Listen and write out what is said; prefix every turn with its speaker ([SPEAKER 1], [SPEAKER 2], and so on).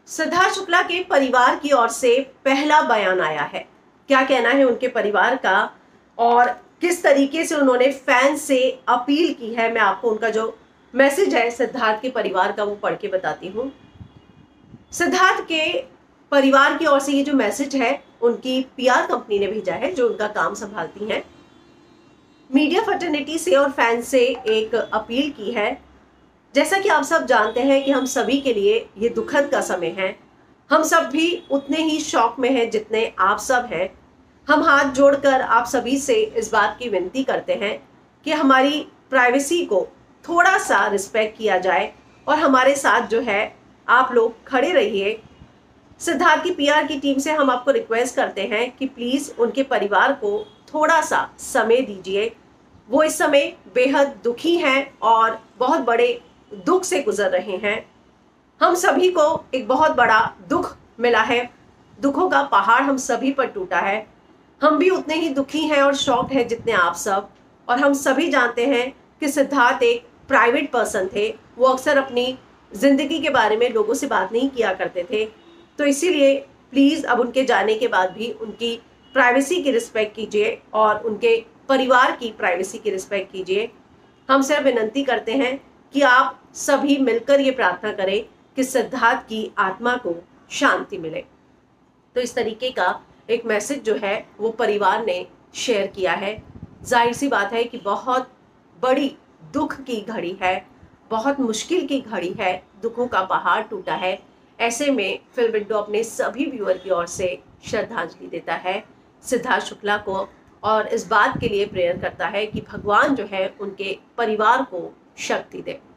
[SPEAKER 1] सिद्धार्थ शुक्ला के परिवार की ओर से पहला बयान आया है। क्या कहना है उनके परिवार का और किस तरीके से उन्होंने फैंस से अपील की है, मैं आपको उनका जो मैसेज है सिद्धार्थ के परिवार का वो पढ़ के बताती हूँ। सिद्धार्थ के परिवार की ओर से ये जो मैसेज है उनकी पीआर कंपनी ने भेजा है, जो उनका काम संभालती हैं। मीडिया फर्टर्निटी से और फैंस से एक अपील की है। जैसा कि आप सब जानते हैं कि हम सभी के लिए ये दुखद का समय है। हम सब भी उतने ही शॉक में हैं जितने आप सब हैं। हम हाथ जोड़कर आप सभी से इस बात की विनती करते हैं कि हमारी प्राइवेसी को थोड़ा सा रिस्पेक्ट किया जाए और हमारे साथ जो है आप लोग खड़े रहिए। सिद्धार्थ की पीआर की टीम से हम आपको रिक्वेस्ट करते हैं कि प्लीज़ उनके परिवार को थोड़ा सा समय दीजिए। वो इस समय बेहद दुखी हैं और बहुत बड़े दुख से गुजर रहे हैं। हम सभी को एक बहुत बड़ा दुख मिला है, दुखों का पहाड़ हम सभी पर टूटा है। हम भी उतने ही दुखी हैं और शॉक्ड हैं जितने आप सब। और हम सभी जानते हैं कि सिद्धार्थ एक प्राइवेट पर्सन थे। वो अक्सर अपनी ज़िंदगी के बारे में लोगों से बात नहीं किया करते थे। तो इसीलिए प्लीज़ अब उनके जाने के बाद भी उनकी प्राइवेसी की रिस्पेक्ट कीजिए और उनके परिवार की प्राइवेसी की रिस्पेक्ट कीजिए। हम सिर्फ विनती करते हैं कि आप सभी मिलकर ये प्रार्थना करें कि सिद्धार्थ की आत्मा को शांति मिले। तो इस तरीके का एक मैसेज जो है वो परिवार ने शेयर किया है। जाहिर सी बात है कि बहुत बड़ी दुख की घड़ी है, बहुत मुश्किल की घड़ी है, दुखों का पहाड़ टूटा है। ऐसे में फिल्म विंडो अपने सभी व्यूअर की ओर से श्रद्धांजलि देता है सिद्धार्थ शुक्ला को और इस बात के लिए प्रेयर करता है कि भगवान जो है उनके परिवार को शक्ति दे।